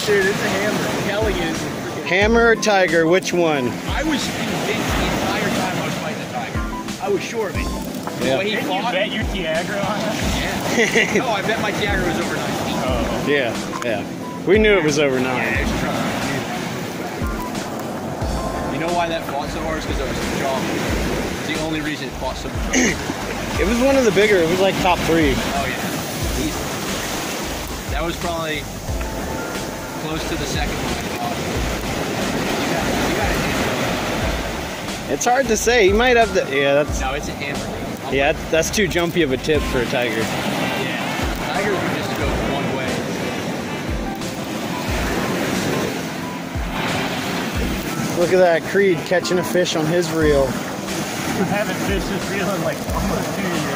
Dude, it's a hammer. Kelly is. Hammer or tiger, which one? I was convinced the entire time I was fighting the tiger. I was sure of it. Yeah. Didn't you bet your Tiagra on it? Yeah. No, I bet my Tiagra was over 9 feet. Oh. Yeah. We knew it was over 9. Yeah, it's you know why that fought so hard? Because it was the jaw. It's the only reason it fought so much. It was one of the bigger. It was like top 3. Oh yeah. Easy. That was probably close to the second one I fought. You got it. It's hard to say. He might have the. Yeah, that's. No, it's a hammer. Yeah, that's too jumpy of a tip for a tiger. Yeah. Tigers would just go one way. Look at that Creed catching a fish on his reel. I haven't fished this reel in like almost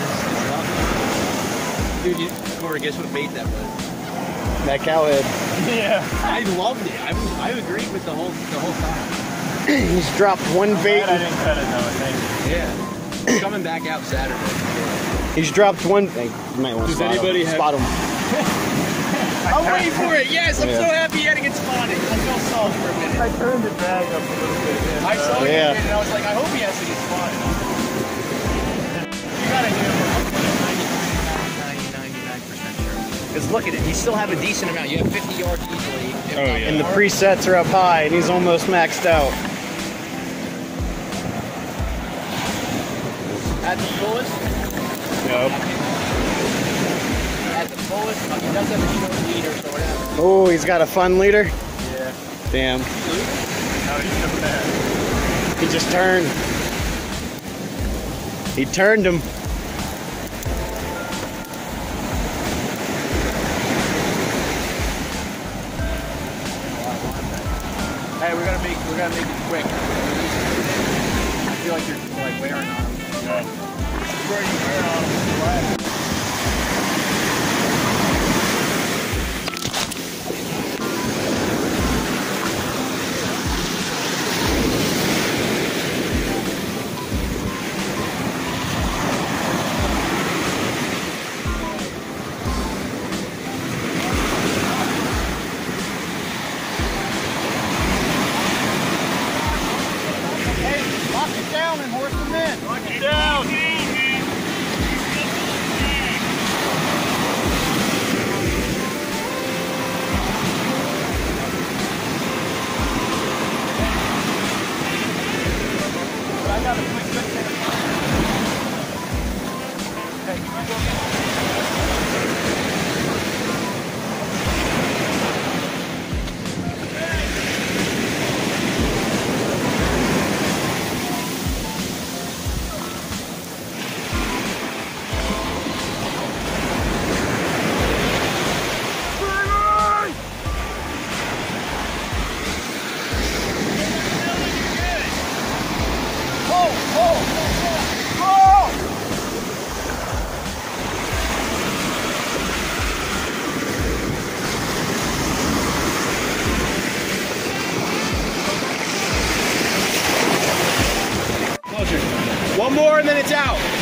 2 years. Dude, Corey, guess what bait that was? That cowhead. Yeah. I loved it. I agreed with the whole time. He's dropped one bait. I didn't cut it though, thank you. Yeah. He's coming back out Saturday. He's dropped one thing. You might want to spot him. I'm waiting for it. Yes, I'm so happy yet it gets spotted. I felt soft for a minute. I turned the drag up a little bit. I saw it and I was like, I hope he has to get spotted. You gotta hear him. 99% sure. Because look at it, he still have a decent amount. You have 50 yards easily. Oh yeah. And the presets are up high, and he's almost maxed out. At the fullest? Yep. At the fullest, he does have a short leader, so whatever. Oh, he's got a fun leader? Yeah. Damn. No, he's still there. He just turned. He turned him. Hey, we're gonna make it quick. I feel like you're like wearing on him. Okay. Where are you wearing on him? Lock it down and horse them in. Lock it down. I got a quick fix. Hey, can I go get One more and then it's out.